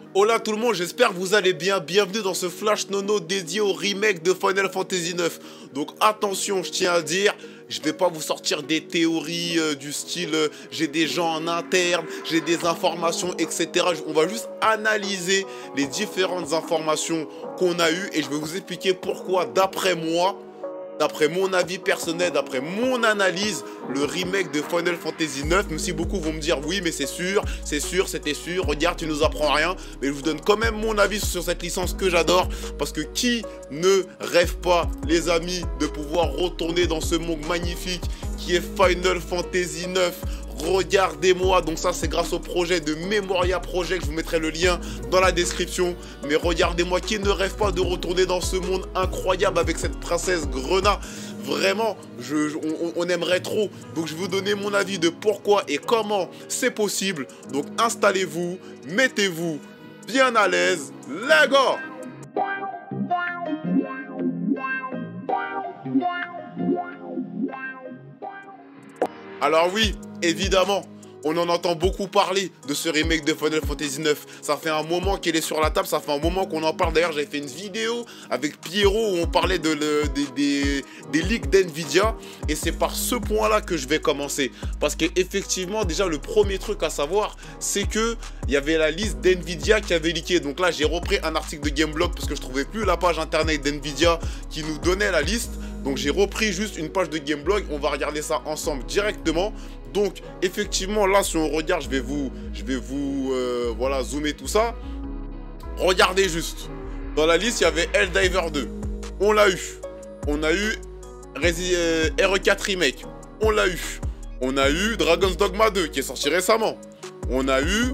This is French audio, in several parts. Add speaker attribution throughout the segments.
Speaker 1: Hola tout le monde, j'espère que vous allez bien. Bienvenue dans ce Flash Nono dédié au remake de Final Fantasy IX. Donc attention, je tiens à dire, je vais pas vous sortir des théories du style j'ai des gens en interne, j'ai des informations, etc. On va juste analyser les différentes informations qu'on a eues et je vais vous expliquer pourquoi, d'après moi, d'après mon avis personnel, d'après mon analyse, le remake de Final Fantasy IX, même si beaucoup vont me dire oui mais c'est sûr, c'était sûr, regarde tu nous apprends rien, mais je vous donne quand même mon avis sur cette licence que j'adore, parce que qui ne rêve pas, les amis, de pouvoir retourner dans ce monde magnifique qui est Final Fantasy IX. Regardez-moi, donc ça c'est grâce au projet de Memoria Project, je vous mettrai le lien dans la description. Mais regardez-moi, qui ne rêve pas de retourner dans ce monde incroyable avec cette princesse Grena? Vraiment, on aimerait trop. Donc je vais vous donner mon avis de pourquoi et comment c'est possible. Donc installez-vous, mettez-vous bien à l'aise, les gars! Alors oui, évidemment, on en entend beaucoup parler de ce remake de Final Fantasy IX. Ça fait un moment qu'il est sur la table, ça fait un moment qu'on en parle. D'ailleurs, j'avais fait une vidéo avec Pierrot où on parlait des leaks d'NVIDIA. Et c'est par ce point-là que je vais commencer. Parce qu'effectivement, déjà, le premier truc à savoir, c'est qu'il y avait la liste d'NVIDIA qui avait leaké. Donc là, j'ai repris un article de Gameblog parce que je ne trouvais plus la page internet d'NVIDIA qui nous donnait la liste. Donc j'ai repris juste une page de Gameblog, on va regarder ça ensemble directement. Donc effectivement là si on regarde, je vais vous voilà, zoomer tout ça. Regardez juste, dans la liste il y avait Helldivers 2, on l'a eu. On a eu RE4 Remake, on l'a eu. On a eu Dragon's Dogma 2 qui est sorti récemment. On a eu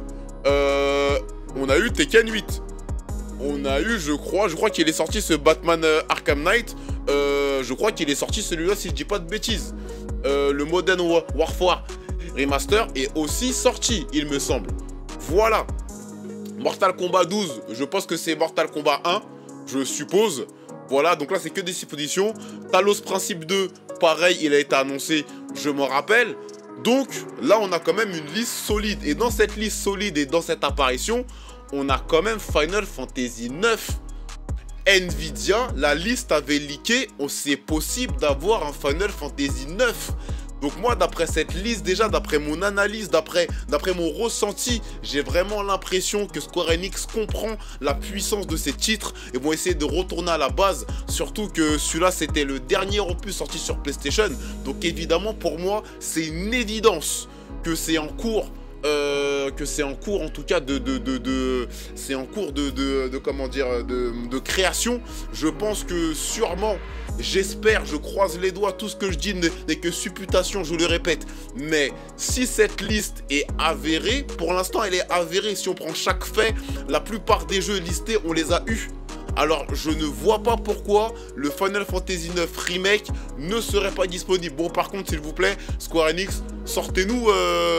Speaker 1: Tekken 8. On a eu, je crois qu'il est sorti ce Batman Arkham Knight. Je crois qu'il est sorti celui-là si je dis pas de bêtises. Le Modern Warfare Remaster est aussi sorti, il me semble. Voilà. Mortal Kombat 12, je pense que c'est Mortal Kombat 1, je suppose. Voilà, donc là c'est que des suppositions. Talos Principe 2, pareil, il a été annoncé, je m'en rappelle. Donc là on a quand même une liste solide. Et dans cette liste solide et dans cette apparition, on a quand même Final Fantasy 9. Nvidia, la liste avait leaké, c'est possible d'avoir un Final Fantasy 9. Donc moi, d'après cette liste, déjà, d'après mon analyse, d'après mon ressenti, j'ai vraiment l'impression que Square Enix comprend la puissance de ces titres et vont essayer de retourner à la base. Surtout que celui-là, c'était le dernier opus sorti sur PlayStation. Donc évidemment, pour moi, c'est une évidence que c'est en cours. En tout cas c'est en cours de création. Je pense que sûrement, j'espère, je croise les doigts, tout ce que je dis n'est que supputation, je le répète. Mais si cette liste est avérée, pour l'instant elle est avérée, si on prend chaque fait, la plupart des jeux listés, on les a eus. Alors, je ne vois pas pourquoi le Final Fantasy IX Remake ne serait pas disponible. Bon, par contre, s'il vous plaît, Square Enix, sortez-nous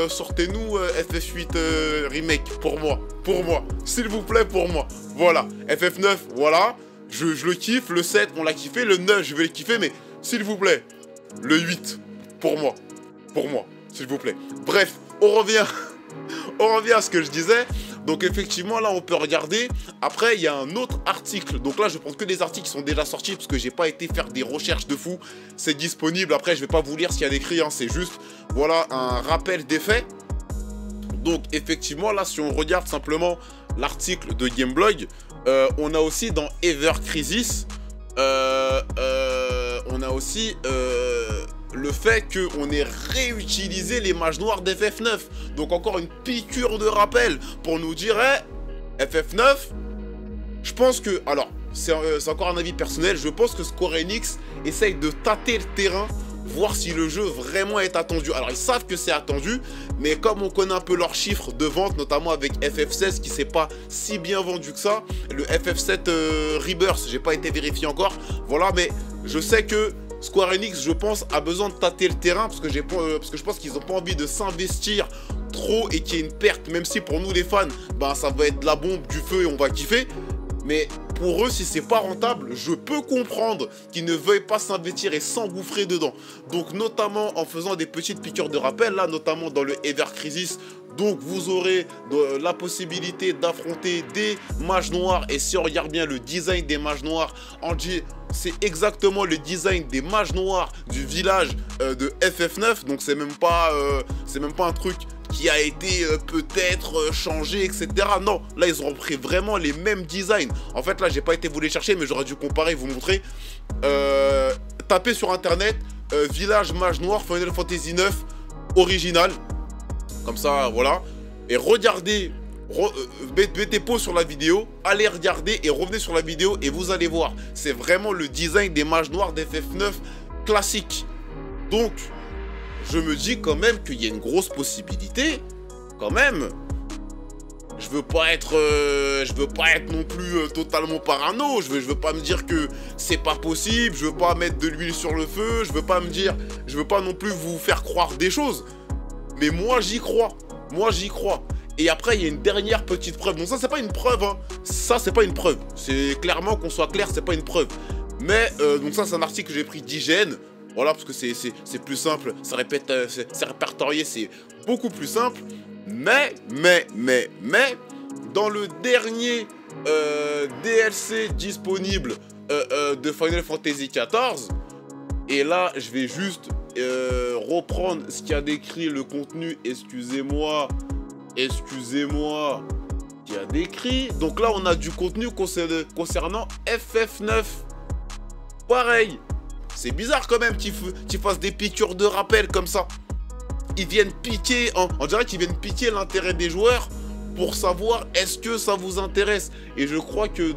Speaker 1: FF8 Remake, pour moi, s'il vous plaît, pour moi. Voilà, FF9, voilà, je le kiffe, le 7, on l'a kiffé, le 9, je vais le kiffer, mais s'il vous plaît, le 8, pour moi, s'il vous plaît. Bref, on revient à ce que je disais. Donc effectivement là on peut regarder. Après il y a un autre article. Donc là je prends que des articles qui sont déjà sortis parce que j'ai pas été faire des recherches de fou. C'est disponible. Après je vais pas vous lire ce qu'il y a d'écrit, hein. C'est juste voilà un rappel des faits. Donc effectivement là si on regarde simplement l'article de Gameblog, on a aussi dans Ever Crisis on a aussi le fait qu'on ait réutilisé les mages noirs d'FF9. Donc encore une piqûre de rappel pour nous dire FF9, je pense que, alors c'est encore un avis personnel, je pense que Square Enix essaye de tâter le terrain, voir si le jeu vraiment est attendu. Alors ils savent que c'est attendu, mais comme on connaît un peu leurs chiffres de vente, notamment avec FF16 qui s'est pas si bien vendu que ça, le FF7 Rebirth, j'ai pas été vérifié encore, voilà, mais je sais que Square Enix, je pense, a besoin de tâter le terrain parce que je pense qu'ils n'ont pas envie de s'investir trop et qu'il y ait une perte, même si pour nous les fans, ben, ça va être de la bombe, du feu et on va kiffer. Mais pour eux, si c'est pas rentable, je peux comprendre qu'ils ne veuillent pas s'investir et s'engouffrer dedans. Donc notamment en faisant des petites piqûres de rappel, là notamment dans le Ever Crisis Donc vous aurez la possibilité d'affronter des mages noirs. Et si on regarde bien le design des mages noirs, c'est exactement le design des mages noirs du village de FF9. Donc c'est même pas un truc qui a été peut-être changé, etc. Non, là ils ont repris vraiment les mêmes designs. En fait là j'ai pas été vous les chercher, mais j'aurais dû comparer et vous montrer. Tapez sur internet village mage noir Final Fantasy 9 original. Comme ça, voilà. Et regardez, mettez pause sur la vidéo, allez regarder et revenez sur la vidéo et vous allez voir. C'est vraiment le design des mages noirs d'FF9 classique. Donc, je me dis quand même qu'il y a une grosse possibilité, quand même. Je veux pas être non plus totalement parano. Je veux pas me dire que c'est pas possible. Je veux pas mettre de l'huile sur le feu. Je veux pas non plus vous faire croire des choses. Mais moi, j'y crois. Moi, j'y crois. Et après, il y a une dernière petite preuve. Donc ça, c'est pas une preuve, hein. Ça, c'est pas une preuve. C'est clairement, qu'on soit clair, c'est pas une preuve. Mais, donc ça, c'est un article que j'ai pris d'IGN. Voilà, parce que c'est plus simple. C'est répertorié, c'est beaucoup plus simple. Mais, dans le dernier DLC disponible de Final Fantasy XIV, et là, je vais juste reprendre ce qui a décrit le contenu, excusez-moi, qui a décrit. Donc là, on a du contenu concernant FF9. Pareil, c'est bizarre quand même qu'ils fassent des piqûres de rappel comme ça. Ils viennent piquer, on dirait qu'ils viennent piquer l'intérêt des joueurs pour savoir est-ce que ça vous intéresse. Et je crois que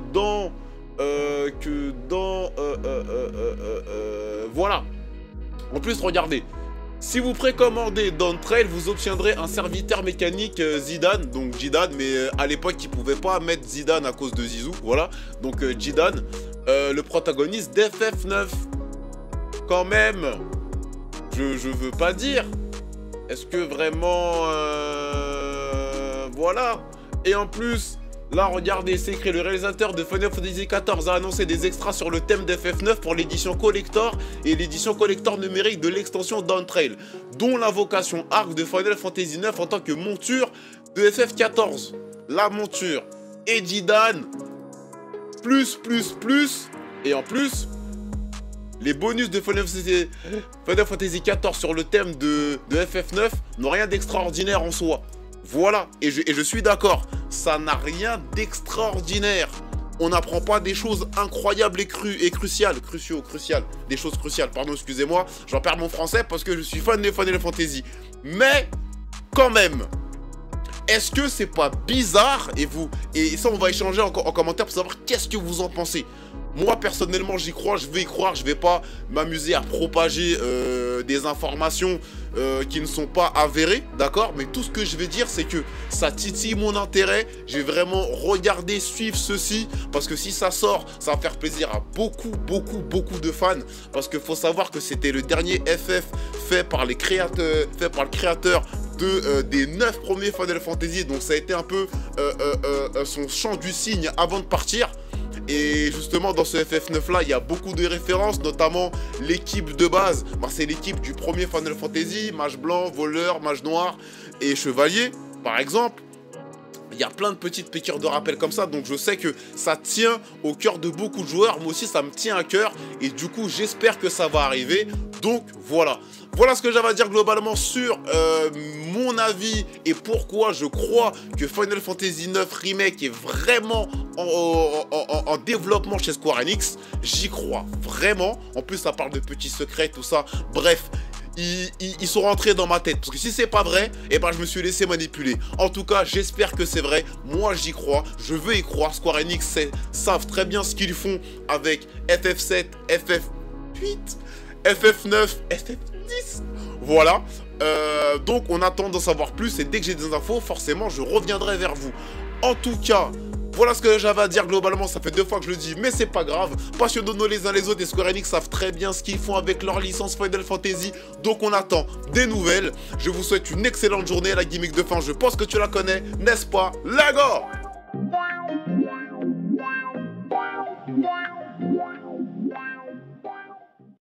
Speaker 1: voilà. En plus, regardez. Si vous précommandez Dawntrail, vous obtiendrez un serviteur mécanique Zidane, donc Zidane, mais à l'époque, il ne pouvait pas mettre Zidane à cause de Zizou, voilà. Donc Zidane, le protagoniste d'FF9. Quand même, je veux pas dire. Est-ce que vraiment... voilà. Et en plus... Là, regardez, c'est écrit, le réalisateur de Final Fantasy XIV a annoncé des extras sur le thème d'FF9 pour l'édition collector et l'édition collector numérique de l'extension Dawntrail, dont l'invocation arc de Final Fantasy IX en tant que monture de FF14. La monture Ejidan, plus, et en plus, les bonus de Final Fantasy XIV sur le thème de FF9 n'ont rien d'extraordinaire en soi. Voilà, et je suis d'accord, ça n'a rien d'extraordinaire. On n'apprend pas des choses incroyables et cruciales. Des choses cruciales, pardon, excusez-moi. J'en perds mon français parce que je suis fan de Final Fantasy. Mais, quand même, est-ce que c'est pas bizarre? Et ça, on va échanger en commentaire pour savoir qu'est-ce que vous en pensez. Moi, personnellement, j'y crois, je vais y croire. Je vais pas m'amuser à propager des informations qui ne sont pas avérées, d'accord? Mais tout ce que je vais dire, c'est que ça titille mon intérêt. Je vais vraiment regarder, suivre ceci. Parce que si ça sort, ça va faire plaisir à beaucoup de fans. Parce qu'il faut savoir que c'était le dernier FF fait par le créateur des 9 premiers Final Fantasy. Donc ça a été un peu son chant du cygne avant de partir. Et justement dans ce FF9 là, il y a beaucoup de références, notamment l'équipe de base. Bah, c'est l'équipe du premier Final Fantasy, mage blanc, voleur, mage noir et chevalier, par exemple. Il y a plein de petites piqûres de rappel comme ça, donc je sais que ça tient au cœur de beaucoup de joueurs. Moi aussi, ça me tient à cœur et du coup, j'espère que ça va arriver. Donc voilà. Voilà ce que j'avais à dire globalement sur mon avis et pourquoi je crois que Final Fantasy IX Remake est vraiment en développement chez Square Enix. J'y crois vraiment. En plus, ça parle de petits secrets, tout ça. Bref. Ils sont rentrés dans ma tête. Parce que si c'est pas vrai, eh ben je me suis laissé manipuler. En tout cas, j'espère que c'est vrai. Moi, j'y crois. Je veux y croire. Square Enix savent très bien ce qu'ils font avec FF7, FF8, FF9, FF10. Voilà. Donc, on attend d'en savoir plus. Et dès que j'ai des infos, forcément, je reviendrai vers vous. En tout cas... Voilà ce que j'avais à dire globalement, ça fait 2 fois que je le dis, mais c'est pas grave. Passionnons-nous les uns les autres et Square Enix savent très bien ce qu'ils font avec leur licence Final Fantasy. Donc on attend des nouvelles. Je vous souhaite une excellente journée, la gimmick de fin, je pense que tu la connais, n'est-ce pas? Lego!